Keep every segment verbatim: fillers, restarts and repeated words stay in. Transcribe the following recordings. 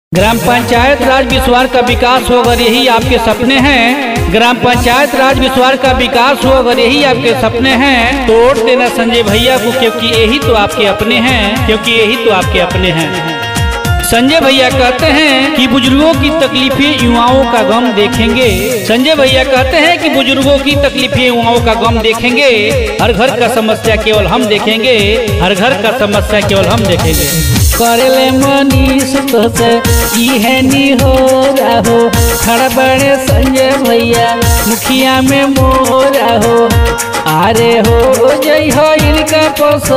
Gram panchayat राज बिस्वार का विकास हो अगर यही आपके सपने हैं, ग्राम पंचायत राज बिस्वार का विकास हो अगर यही आपके सपने हैं, तो वोट देना संजय भैया को, क्योंकि यही तो आपके अपने हैं, क्योंकि यही तो आपके अपने हैं। संजय भैया कहते हैं कि बुजुर्गों की तकलीफें युवाओं का गम देखेंगे। संजय भैया कहते हैं कि बुजुर्गों की तकलीफें युवाओं का गम देखेंगे। हर घर का समस्या केवल हम देखेंगे, हर घर का समस्या केवल हम देखेंगे। करले मनीष तो से इहे नी हो रहो, खड़ा बड़े संजय भैया मुखिया में मोरा हो। अरे हो जय हो इनका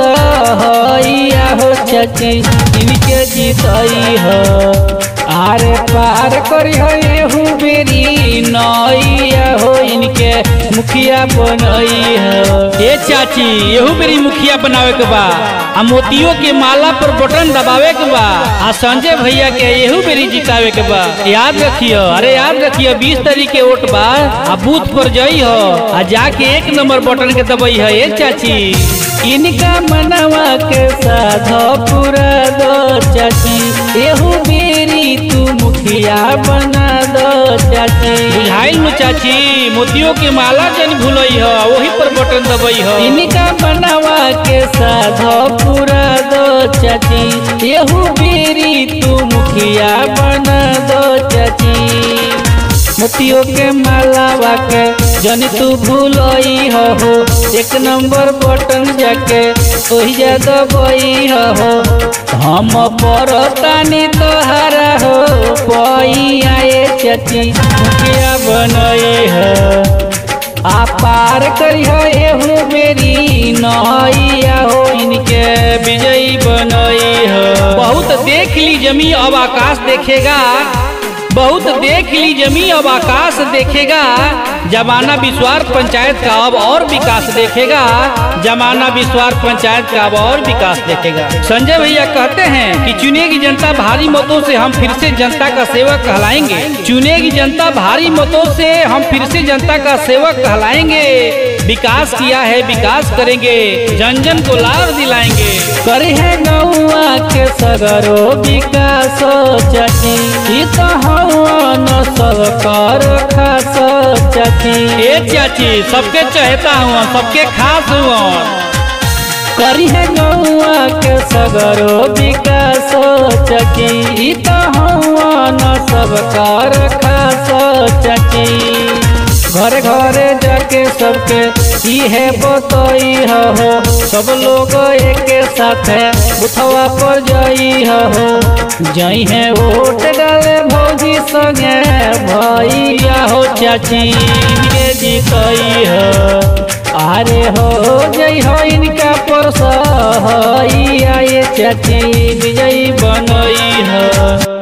पसैया हो चाची इनके जीतई हो। अरे पार करी हो एहू बेरी नैया हो इनके मुखिया बनई हो। ए चाची एहू बेरी मुखिया बनावे के बा, आ मोतियों के माला पर बटन दबावे के बा, आ संजय भैया के एहू बेरी जितावे के बा। याद रखियो, अरे याद रखियो बीस तारीख के वोट बा, आ बूथ पर जई हो आ जाके एक नंबर बटन के दबाई है। ए चाची इनका मनवा के साधा पूरा दो चाची, एहू बेरी तू मुखिया बना दो चाची। बुझाइल नु चाची, मोतियों के माला जन भूलई हो, वही पर बटन दबाई हो। इनका मनवा के साधा पूरा दो चाची, एहू बेरी तू मुखिया बना दो चाची। मोतियों के मालावा के जन तू भूलई हो, एक नंबर बटन जाके ओही जा दबई हो। हम परतानी तोहरा हो पैया ए चाची मुखिया बनई हो। आ पार करी हो एहू बेरी नैया हो इनके विजयी बनई हो। बहुत देख ली जमी अब आकाश देखेगा, बहुत देख ली जमी अब आकाश देखेगा। जमाना बिस्वार पंचायत का अब और विकास देखेगा, जमाना बिस्वार पंचायत का अब और विकास देखेगा। संजय भैया कहते हैं कि चुनेगी जनता भारी मतों से हम फिर से जनता का सेवक कहलाएंगे। चुनेगी जनता भारी मतों से हम फिर से जनता का सेवक कहलाएंगे। विकास किया है विकास करेंगे, जन जन को लाभ दिलाएंगे। करे है गौआ के सगरो विकास चाची, ई तो हवन सरकार खास चाची। ए चाची सबके चहेता हुआ, सबके खास हुआ। करी है गौआ के सगरो विकास चाची, ई तो हवन सरकार खास चाची। घरे घरे जाके सबके इहे बतई हो, सब लोग एक साथ बुथवा पर जई हो। जई है वोट डाले भौजी संगे भैया हो चाची इनके जीतई हो। अरे हो जई हो इनका परसैया ए चाची विजयी बनई हो।